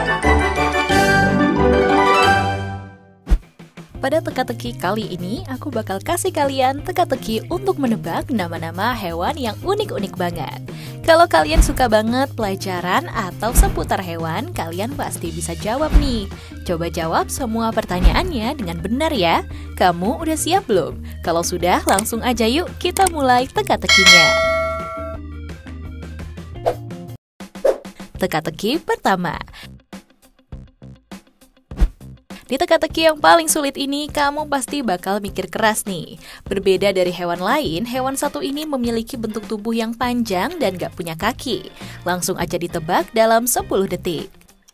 Pada teka-teki kali ini, aku bakal kasih kalian teka-teki untuk menebak nama-nama hewan yang unik-unik banget. Kalau kalian suka banget pelajaran atau seputar hewan, kalian pasti bisa jawab nih. Coba jawab semua pertanyaannya dengan benar ya. Kamu udah siap belum? Kalau sudah, langsung aja yuk kita mulai teka-tekinya. Teka-teki pertama. Di teka-teki yang paling sulit ini, kamu pasti bakal mikir keras nih. Berbeda dari hewan lain, hewan satu ini memiliki bentuk tubuh yang panjang dan gak punya kaki. Langsung aja ditebak dalam 10 detik.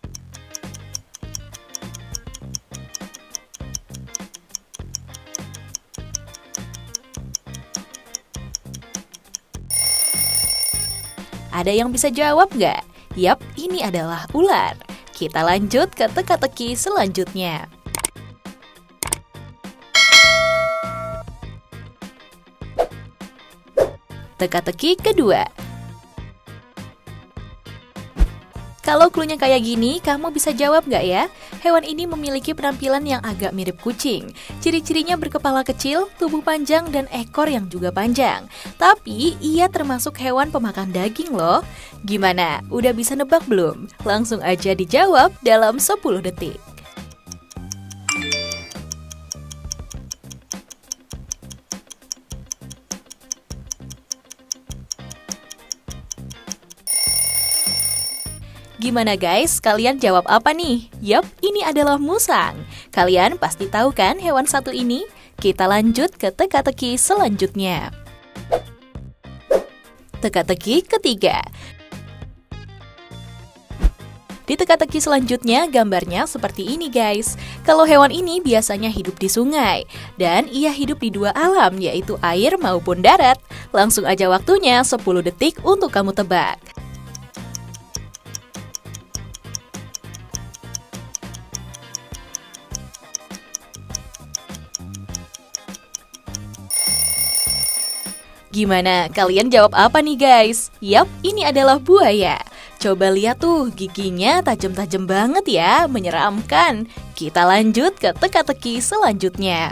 Ada yang bisa jawab nggak? Yap, ini adalah ular. Kita lanjut ke teka-teki selanjutnya. Teka-teki kedua. Kalau cluenya kayak gini, kamu bisa jawab nggak ya? Hewan ini memiliki penampilan yang agak mirip kucing. Ciri-cirinya berkepala kecil, tubuh panjang, dan ekor yang juga panjang. Tapi, ia termasuk hewan pemakan daging loh. Gimana? Udah bisa nebak belum? Langsung aja dijawab dalam 10 detik. Gimana guys, kalian jawab apa nih? Yup, ini adalah musang. Kalian pasti tahu kan hewan satu ini? Kita lanjut ke teka-teki selanjutnya. Teka-teki ketiga. Di teka-teki selanjutnya, gambarnya seperti ini guys. Kalau hewan ini biasanya hidup di sungai, dan ia hidup di dua alam, yaitu air maupun darat. Langsung aja waktunya 10 detik untuk kamu tebak. Gimana? Kalian jawab apa nih guys? Yap, ini adalah buaya. Coba lihat tuh, giginya tajam-tajam banget ya, menyeramkan. Kita lanjut ke teka-teki selanjutnya.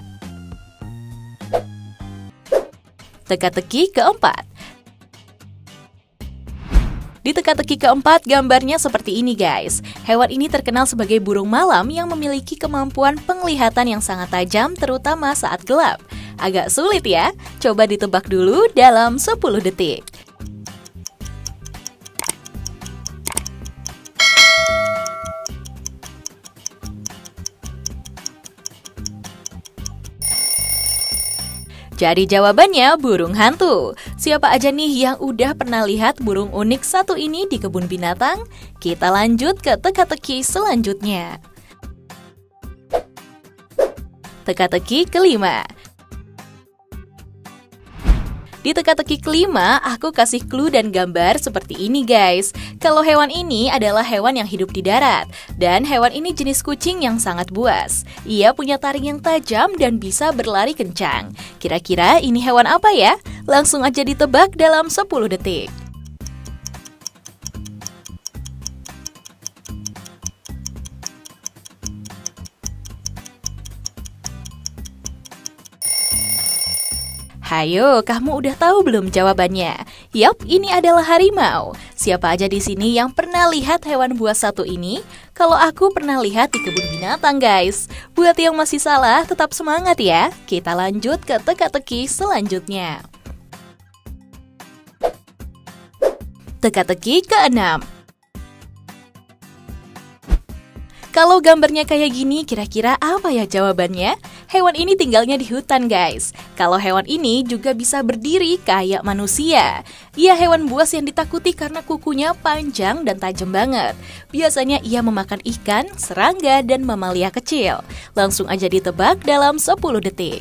Teka-teki keempat. Di teka-teki keempat, gambarnya seperti ini guys. Hewan ini terkenal sebagai burung malam yang memiliki kemampuan penglihatan yang sangat tajam, terutama saat gelap. Agak sulit ya? Coba ditebak dulu dalam 10 detik. Jadi jawabannya burung hantu. Siapa aja nih yang udah pernah lihat burung unik satu ini di kebun binatang? Kita lanjut ke teka-teki selanjutnya. Teka-teki kelima. Di teka-teki kelima, aku kasih clue dan gambar seperti ini guys. Kalau hewan ini adalah hewan yang hidup di darat. Dan hewan ini jenis kucing yang sangat buas. Ia punya taring yang tajam dan bisa berlari kencang. Kira-kira ini hewan apa ya? Langsung aja ditebak dalam 10 detik. Hayo, kamu udah tahu belum jawabannya? Yap, ini adalah harimau. Siapa aja di sini yang pernah lihat hewan buas satu ini? Kalau aku pernah lihat di kebun binatang, guys. Buat yang masih salah, tetap semangat ya. Kita lanjut ke teka-teki selanjutnya. Teka-teki keenam. Kalau gambarnya kayak gini, kira-kira apa ya jawabannya? Hewan ini tinggalnya di hutan guys. Kalau hewan ini juga bisa berdiri kayak manusia. Ia hewan buas yang ditakuti karena kukunya panjang dan tajam banget. Biasanya ia memakan ikan, serangga, dan mamalia kecil. Langsung aja ditebak dalam 10 detik.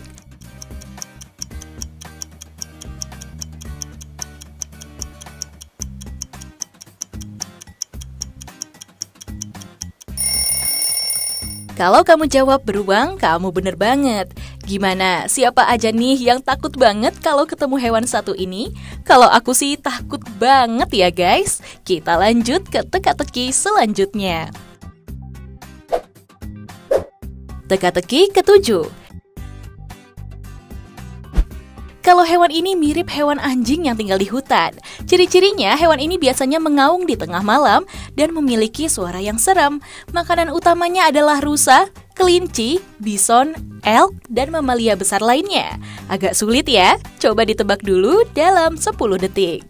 Kalau kamu jawab beruang, kamu bener banget. Gimana? Siapa aja nih yang takut banget kalau ketemu hewan satu ini? Kalau aku sih takut banget ya guys. Kita lanjut ke teka-teki selanjutnya. Teka-teki ketujuh. Kalau hewan ini mirip hewan anjing yang tinggal di hutan. Ciri-cirinya hewan ini biasanya mengaum di tengah malam dan memiliki suara yang seram. Makanan utamanya adalah rusa, kelinci, bison, elk, dan mamalia besar lainnya. Agak sulit ya, coba ditebak dulu dalam 10 detik.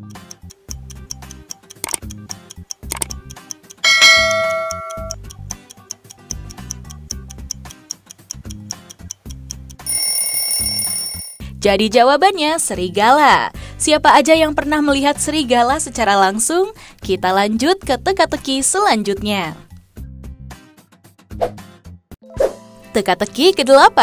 Jadi jawabannya serigala. Siapa aja yang pernah melihat serigala secara langsung? Kita lanjut ke teka-teki selanjutnya. Teka-teki ke-8.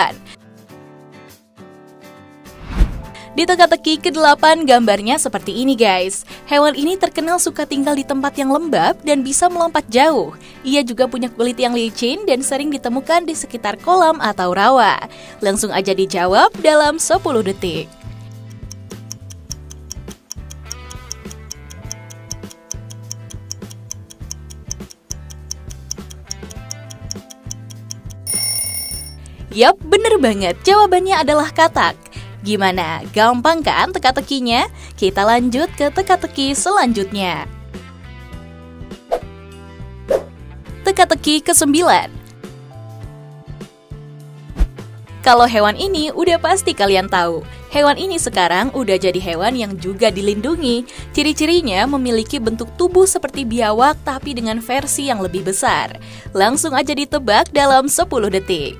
Di teka-teki ke-8 gambarnya seperti ini guys. Hewan ini terkenal suka tinggal di tempat yang lembab dan bisa melompat jauh. Ia juga punya kulit yang licin dan sering ditemukan di sekitar kolam atau rawa. Langsung aja dijawab dalam 10 detik. Yap, bener banget. Jawabannya adalah katak. Gimana? Gampang kan teka-tekinya? Kita lanjut ke teka-teki selanjutnya. Teka-teki ke-9. Kalau hewan ini udah pasti kalian tahu. Hewan ini sekarang udah jadi hewan yang juga dilindungi. Ciri-cirinya memiliki bentuk tubuh seperti biawak tapi dengan versi yang lebih besar. Langsung aja ditebak dalam 10 detik.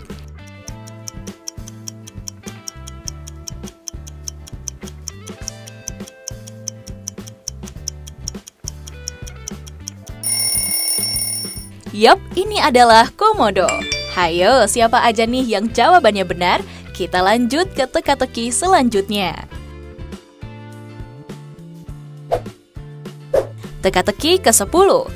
Yup, ini adalah komodo. Hayo, siapa aja nih yang jawabannya benar? Kita lanjut ke teka-teki selanjutnya. Teka-teki ke-10.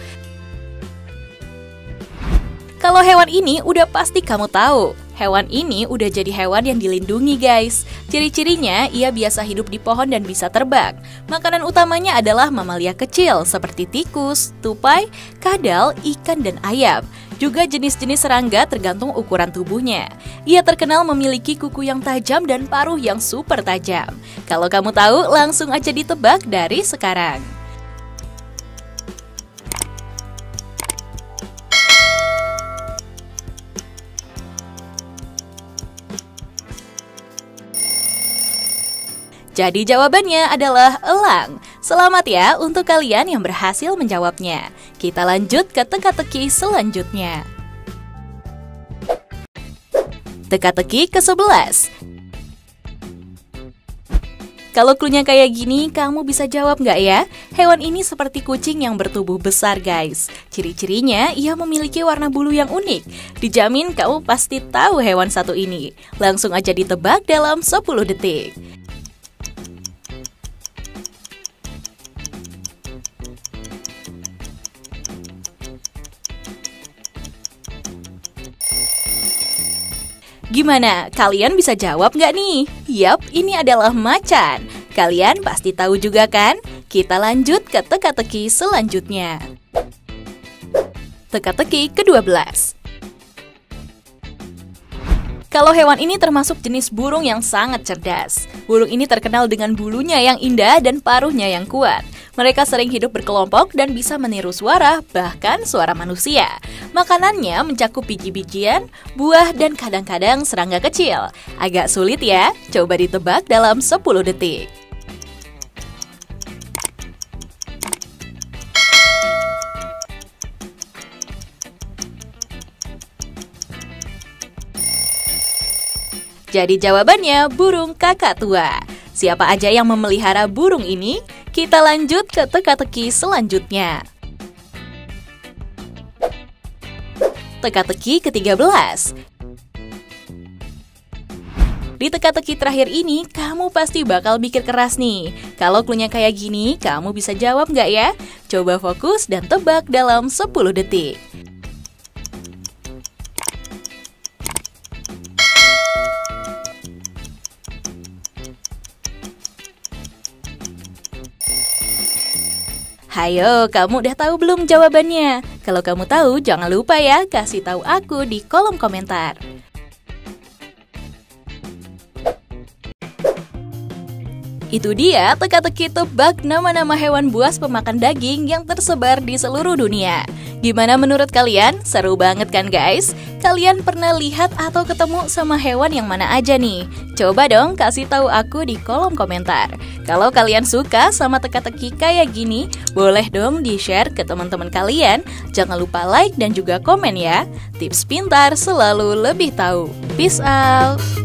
Kalau hewan ini udah pasti kamu tahu. Hewan ini udah jadi hewan yang dilindungi guys. Ciri-cirinya ia biasa hidup di pohon dan bisa terbang. Makanan utamanya adalah mamalia kecil seperti tikus, tupai, kadal, ikan, dan ayam. Juga jenis-jenis serangga tergantung ukuran tubuhnya. Ia terkenal memiliki kuku yang tajam dan paruh yang super tajam. Kalau kamu tahu, langsung aja ditebak dari sekarang. Jadi jawabannya adalah elang. Selamat ya untuk kalian yang berhasil menjawabnya. Kita lanjut ke teka-teki selanjutnya. Teka-teki ke-11. Kalau cluenya kayak gini, kamu bisa jawab nggak ya? Hewan ini seperti kucing yang bertubuh besar guys. Ciri-cirinya ia memiliki warna bulu yang unik. Dijamin kamu pasti tahu hewan satu ini. Langsung aja ditebak dalam 10 detik. Gimana? Kalian bisa jawab nggak nih? Yap, ini adalah macan. Kalian pasti tahu juga kan? Kita lanjut ke teka-teki selanjutnya. Teka-teki ke-12. Kalau hewan ini termasuk jenis burung yang sangat cerdas. Burung ini terkenal dengan bulunya yang indah dan paruhnya yang kuat. Mereka sering hidup berkelompok dan bisa meniru suara, bahkan suara manusia. Makanannya mencakup biji-bijian, buah, dan kadang-kadang serangga kecil. Agak sulit ya, coba ditebak dalam 10 detik. Jadi jawabannya burung kakak tua. Siapa aja yang memelihara burung ini? Kita lanjut ke teka-teki selanjutnya. Teka-teki ke-13. Di teka-teki terakhir ini, kamu pasti bakal mikir keras nih. Kalau cluenya kayak gini, kamu bisa jawab nggak ya? Coba fokus dan tebak dalam 10 detik. Hayo, kamu udah tahu belum jawabannya? Kalau kamu tahu, jangan lupa ya kasih tahu aku di kolom komentar. Itu dia teka-teki tebak nama-nama hewan buas pemakan daging yang tersebar di seluruh dunia. Gimana menurut kalian? Seru banget kan guys? Kalian pernah lihat atau ketemu sama hewan yang mana aja nih? Coba dong kasih tahu aku di kolom komentar. Kalau kalian suka sama teka-teki kayak gini, boleh dong di-share ke teman-teman kalian. Jangan lupa like dan juga komen ya. Tips pintar selalu lebih tahu. Peace out!